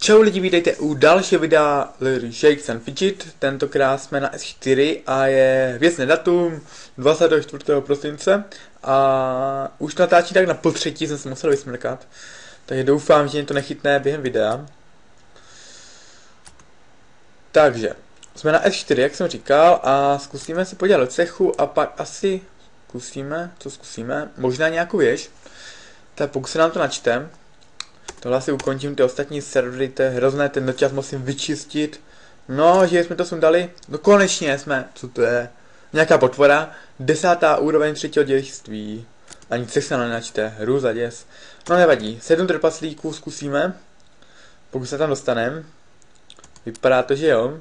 Čau lidi, vítejte u dalšího videa Shakes and Fidget. Tentokrát jsme na S4 a je věcné datum 24. prosince a už natáčí tak na potřetí, jsem se musel vysmrkat. Takže doufám, že mě to nechytne během videa. Takže jsme na S4, jak jsem říkal, a zkusíme se podívat do cechu a pak asi zkusíme, možná nějakou věž. Tak pokud se nám to načte. Tohle asi ukončím, ty ostatní servery, to je hrozné, ten čas musím vyčistit. No, že jsme to sundali, no konečně jsme, co to je? Nějaká potvora, 10. úroveň 3. dějství. Ani cech se nenačte, hrůza, děs. No nevadí, 7 trpaslíků zkusíme, pokud se tam dostaneme. Vypadá to, že jo.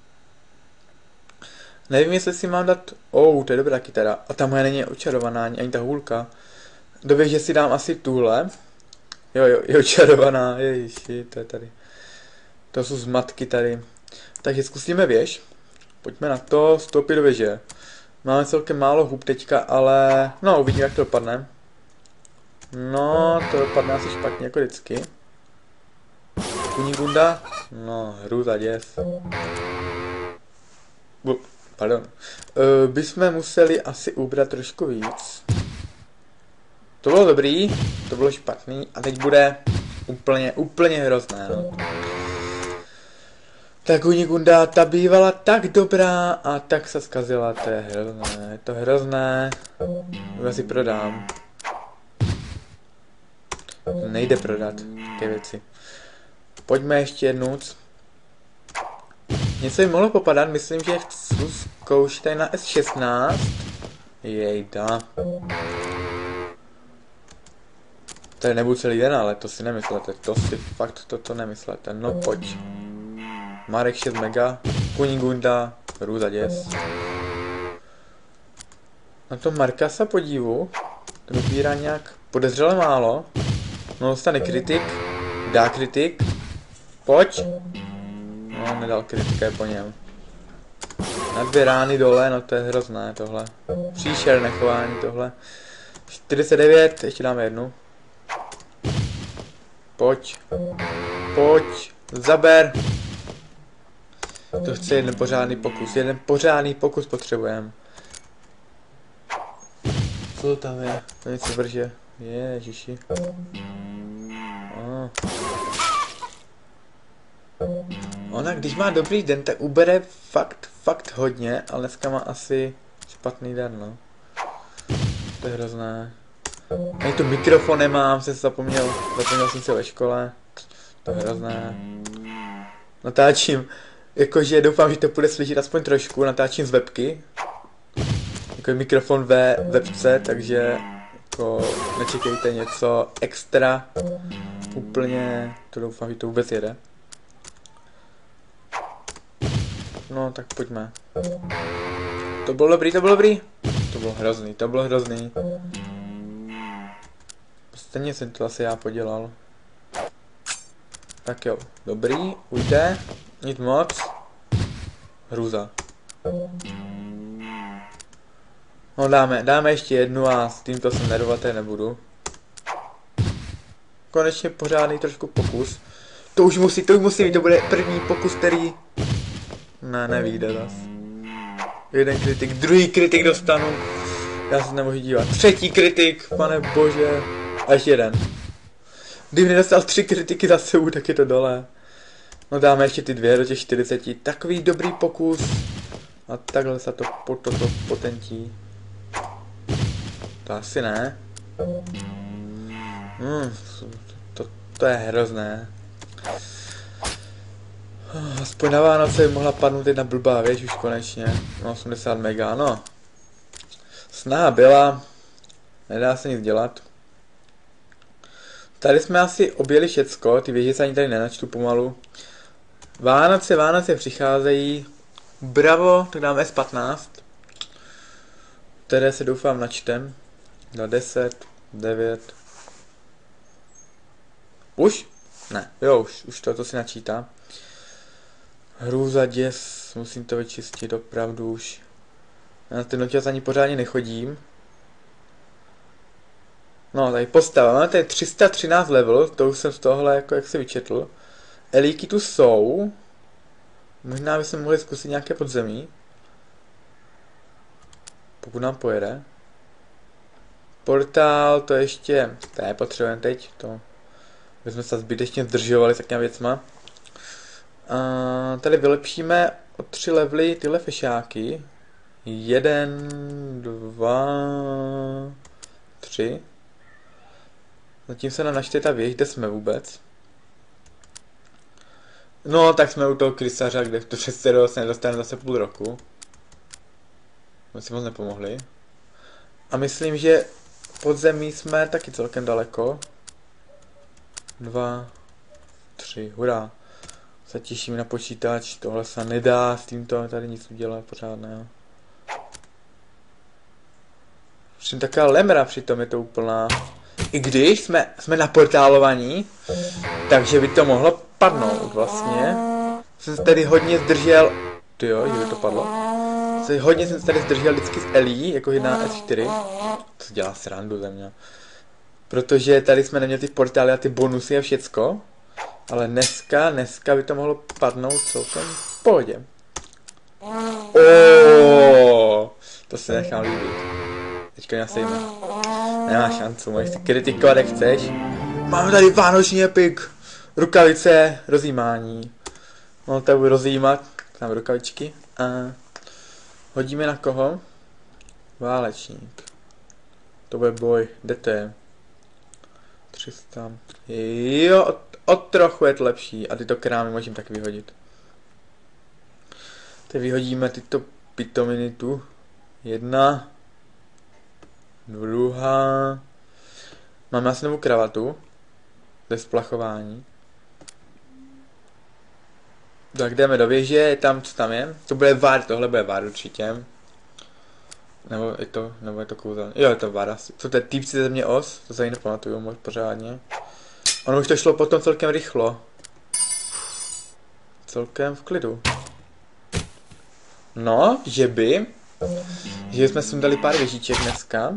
Nevím, jestli si mám dát, to je dobrá kytara. A ta moje není očarovaná, ani ta hůlka. Dobře, že si dám asi tuhle. Jo, je očarovaná, ježiši, to je tady. To jsou zmatky tady. Takže zkusíme věž. Pojďme na to, vstoupit do věže. Máme celkem málo hub teďka, ale no, uvidíme, jak to dopadne. No, to dopadne asi špatně, jako vždycky. Kunigunda? No, hrůza, děs. Pardon. Bychom museli asi ubrat trošku víc. To bylo dobrý, to bylo špatný a teď bude úplně hrozné, no. Ta Kunigunda, ta bývala tak dobrá a tak se zkazila, to je hrozné, já si prodám. Nejde prodat ty věci. Pojďme ještě jednou. Něco by mohlo popadat, myslím, že chci zkoušet tady na S16. Jejda. Tady nebudu celý den, ale to si nemyslete, to si fakt toto nemyslete, no pojď. Marek 6 mega, Kunigunda, hrůza děs. Na to Marka se podívu, ten ubírá nějak podezřele málo. No dostane kritik, dá kritik, pojď. No nedal kritika, je po něm. Na 2 rány dole, no to je hrozné tohle. Příšerné chování tohle. 49, ještě dáme jednu. Pojď, zaber. To chce jeden pořádný pokus potřebujeme. Co to tam je? To něco vrže. Ježiši. Ona, když má dobrý den, tak ubere fakt hodně, ale dneska má asi špatný den, no. To je hrozné. Ani tu mikrofon nemám, jsem se zapomněl jsem se ve škole. To je hrozné. Natáčím, jakože doufám, že to bude slyšet aspoň trošku, natáčím z webky. Jako mikrofon ve webce, takže jako nečekejte něco extra. Úplně, to doufám, že to vůbec jede. No, tak pojďme. To bylo dobrý. To bylo hrozný. Stejně jsem to asi já podělal. Tak jo, dobrý, ujde, nic moc. Hrůza. No dáme ještě jednu a s tímto se nervovat nebudu. Konečně pořádný trošku pokus. To už musí, to bude první pokus, který... Ne, nevíde zas. Jeden kritik, druhý kritik dostanu. Já se nemůžu dívat. Třetí kritik, pane bože. A ještě jeden. Kdyby nedostal 3 kritiky za sebou, tak je to dole. No dáme ještě ty 2 do těch 40. Takový dobrý pokus. A takhle se to potentí. To asi ne. To je hrozné. Aspoň na Vánoce by mohla padnout jedna blbá věž už konečně. No 80 mega, no. Snaha byla. Nedá se nic dělat. Tady jsme asi objeli všecko, ty věže se ani tady nenačtu pomalu. Vánoce přicházejí. Bravo, tak dáme S15. Které se doufám načtem. Na 10, 9. Už? Ne, jo, už to si načítá. Hrůza, děs, musím to vyčistit, opravdu už. Já na ten čas ani pořádně nechodím. No, tady postava, máme tady 313 level, to už jsem z tohle jako jak si vyčetl. Elíky tu jsou. Možná bychom mohli zkusit nějaké podzemí. Pokud nám pojede. Portál, to ještě nepotřebujeme teď. To bychom se zbytečně zdržovali s takovými věcma. Tady vylepšíme o 3 levely tyhle fešáky. 1, 2, 3. Zatím se nám načte ta věž, kde jsme vůbec. No, tak jsme u toho krysaře, kde to přece nedostaneme zase půl roku. My si moc nepomohli. A myslím, že podzemí jsme taky celkem daleko. 2, 3, hurá. Se těším na počítač, tohle se nedá, s tímto tady nic udělat pořádného. Všem taková lemra přitom je to úplná. I když jsme naportálovaní, takže by to mohlo padnout vlastně. Jsem se tady hodně zdržel, tyjo, že by to padlo. Hodně jsem se tady zdržel vždycky s Elí, jako na S4. To dělá srandu ze mě. Protože tady jsme neměli ty portály a ty bonusy a všecko. Ale dneska by to mohlo padnout celkem v pohodě. To se nechám líbit. Teďka mě sejme. Nemá šancu, můžeš si kritikovat jak chceš. Máme tady vánoční epic. Rukavice, rozjímání. No to budu rozjímat. Tam rukavičky. A hodíme na koho? Válečník. To bude boj. Kde to je? 300. Jo, o trochu je to lepší. A tyto krámy můžeme tak vyhodit. Teď vyhodíme tyto pitominy tu. 1. 2. Máme asi novou kravatu. Ze splachování. Tak jdeme do věže, tam co tam je. To bude vár, tohle bude vár určitě. Nebo je to kouzelné. Jo, je to vár asi. Co to je týpci ze země os? To se ani nepamatuju pořádně. Ono už to šlo potom celkem rychlo. Celkem v klidu. No, že jsme sundali pár věžíček dneska.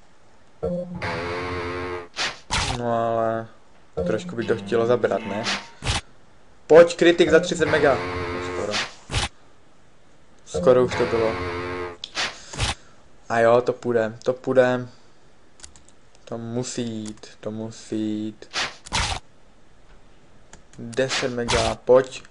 No ale trošku by to chtělo zabrat, ne? Pojď, kritik za 30 mega. Skoro už to bylo. A jo, to půjde. To musí jít. 10 mega, pojď.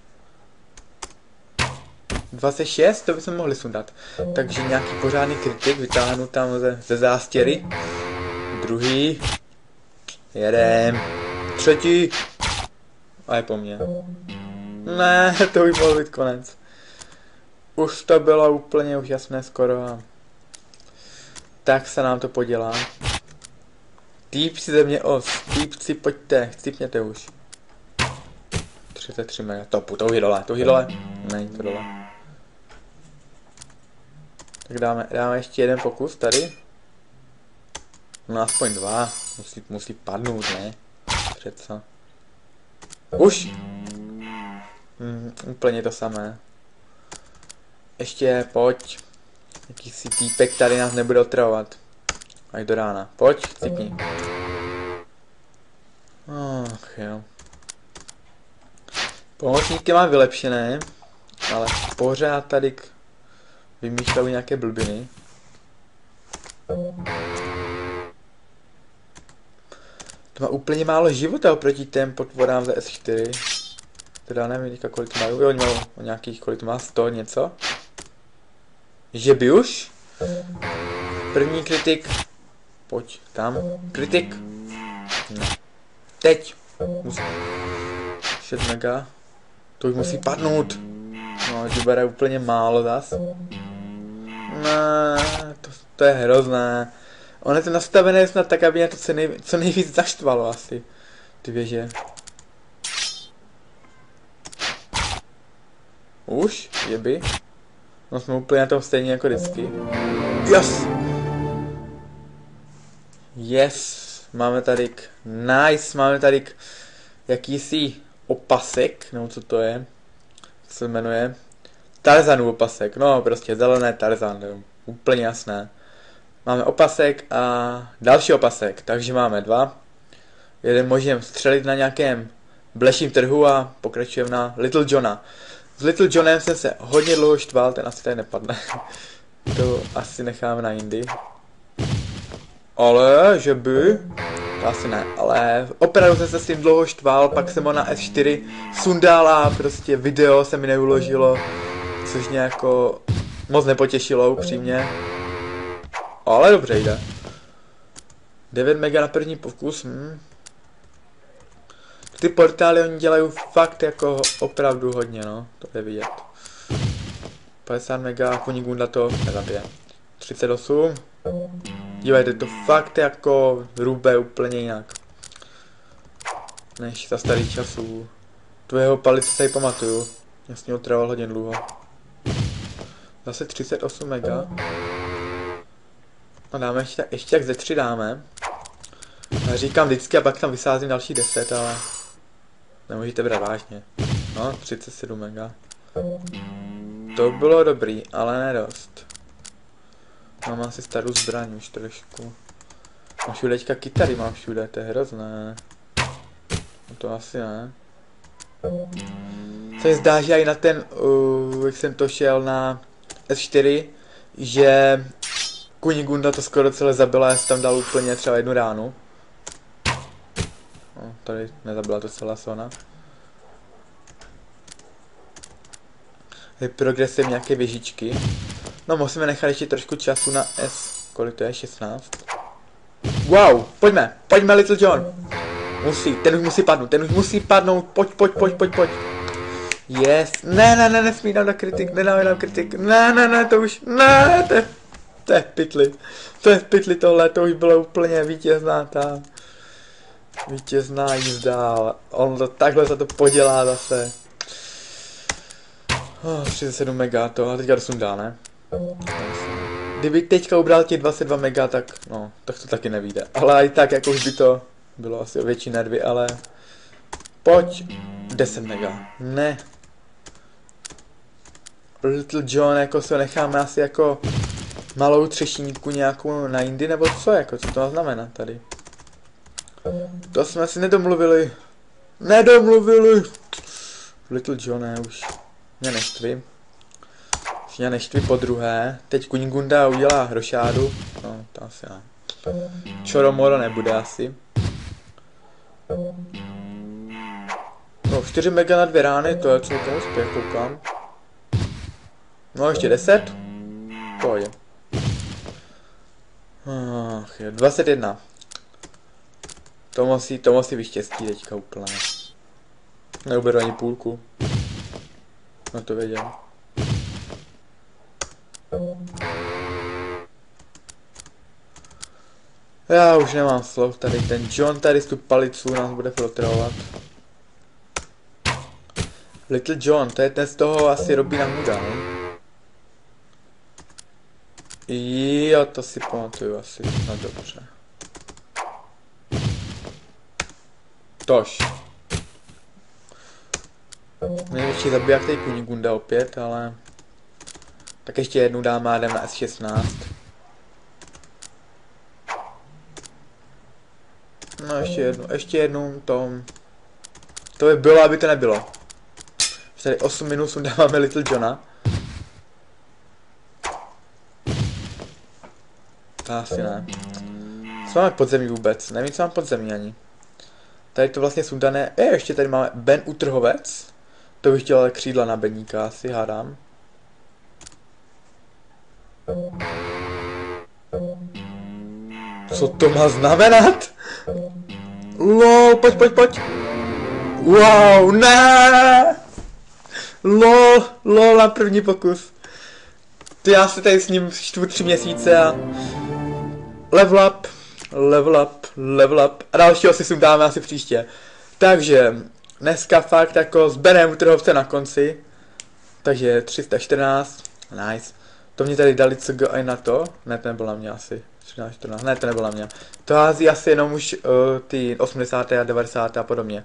26, to bychom mohli sundat. Takže nějaký pořádný kritik, vytáhnu tam ze zástěry. Druhý. Jedem. Třetí. A je po mně. Ne, to by mohl být konec. Už to bylo úplně už jasné skoro. A tak se nám to podělá. Týpci ze mě os. Týpci, pojďte, chcípněte už. 33 mega. To už je dole. Není to dole. Tak dáme ještě jeden pokus tady. No aspoň 2. Musí padnout, ne? Přece. Už! Úplně to samé. Ještě pojď. Jakýsi týpek tady nás nebude otravovat. Až do rána. Pojď, cipni. Ach jo. Pomocníky mám vylepšené, ale pořád tady vymýšleli nějaké blbiny. To má úplně málo života oproti těm potvorám ze S4. Teda nevím teďka kolik mají, jo, oni mají o nějakých, kolik má 100 něco. Že by už? První kritik. Pojď tam. Kritik. No. Teď. 6 mega. To už musí padnout. No, že bere úplně málo zas. Ne, to je hrozné. On je to nastavené snad tak, aby mě to co nejvíc zaštvalo asi. Ty věže. Už? Jeby? No jsme úplně na tom stejně jako vždycky. Yes! Yes! Máme tady máme tady jakýsi opasek, nebo co to je? Jak se jmenuje? Tarzanův opasek, no prostě zelené Tarzan, úplně jasné. Máme opasek a další opasek, takže máme 2. Jeden můžeme střelit na nějakém bleším trhu a pokračujeme na Little Johna. S Little Johnem jsem se hodně dlouho štval, ten asi tady nepadne. To asi necháme na jindy. Ale, že by? To asi ne, ale opravdu jsem se s tím dlouho štval, pak jsem ho na S4 sundal a prostě video se mi neuložilo, což mě jako moc nepotěšilo upřímně. Ale dobře jde. 9 mega na první pokus, Ty portály oni dělají fakt jako opravdu hodně, no, to je vidět. 50 mega, Kunigunda to nezabije. 38. Dívejte, to fakt jako rube úplně jinak. Než za starých časů. Tvého palice se ji pamatuju. Já s ním trval hodně dlouho. Zase 38 mega. A dáme ještě jak ze 3 dáme. A říkám vždycky a pak tam vysázím další 10, ale nemůžete brát vážně. No, 37 mega. To bylo dobrý, ale ne dost. Mám asi starou zbraň už trošku. Mám všude teďka kytary, mám všude, to je hrozné. No to asi ne. Se mi zdá, že i na ten, jak jsem to šel na S4, že Kunigunda to skoro celé zabila, já jsem tam dal úplně třeba 1 ránu. No, tady nezabila to celá Sona. Progresem nějaké věžičky. No musíme nechat ještě trošku času na S. Kolik to je? 16. Wow, pojďme Little John. Ten už musí padnout, pojď. Yes, ne, nesmí dát na kritik, nedávám kritik, ne, to už, ne, to je v pytli tohle, to už bylo úplně vítězná jízda, on to takhle za to podělá zase. 37 mega to, a teďka to sundá, ne? Kdyby teďka ubral těch 22 mega, tak no, tak to taky nevíde. Ale i tak, jako už by to bylo asi o větší nervy, ale pojď, 10 mega, ne. Little John, jako se necháme asi jako malou třešínku nějakou na jindy, nebo co, jako, co to má znamenat tady? To jsme si nedomluvili. Little John, už mě neštví po druhé. Teď Kunigunda udělá rošádu. No, to asi ne. Čoromoro nebude asi. No, 4 mega na 2 rány, to je celkem úspěch, koukám. No, ještě 10. Pohodě. Ach, 21. To musí být štěstí teďka úplně. Neuberu ani půlku. No to věděl. Já už nemám slov tady, ten John tady z tu palicu nás bude filtrovat. Little John, to je ten z toho asi Robina Hooda, ne? Jo, to si pamatuju asi, no dobře. Tož. Největší zabiják tady Kunigunda opět, ale tak ještě jednu dáme a jdem na S16. No ještě jednu tom. To by bylo, aby to nebylo. Tady 8 minut dáváme Little Johna. To asi ne. Co máme podzemí vůbec? Nevím, co mám podzemí ani. Tady to vlastně sundané. Ještě tady máme Ben Utrhovec. To bych chtěl ale křídla na Beníka, asi hádám. Co to má znamenat? Lol, pojď. Wow, ne! Lol, na první pokus. To já se tady s ním čtu 3 měsíce a level up. A dalšího si sundáme asi příště. Takže dneska fakt jako s Benem Utrhovce na konci. Takže 314, nice. To mě tady dali CG i na to. Ne, to nebylo na mě asi. 13, 14, ne, to nebylo na mě. To hází asi jenom už ty 80. a 90. a podobně.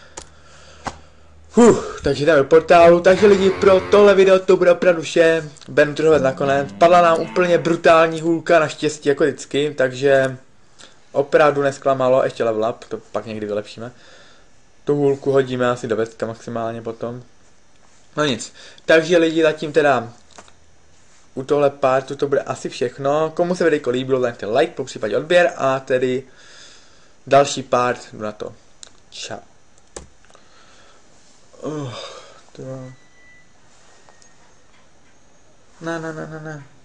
Takže jdeme do portálu, takže lidi, pro tohle video to bude opravdu vše. Ben Utrhovec nakonec. Padla nám úplně brutální hůlka, naštěstí jako vždycky, takže opravdu nesklamalo, ještě level up, to pak někdy vylepšíme. Tu hůlku hodíme asi do vetka maximálně potom. No nic. Takže lidi, zatím teda u tohle partu to bude asi všechno. Komu se videjko líbilo, dejte like, po případě odběr a tedy další part jdu na to. Čau. Ne.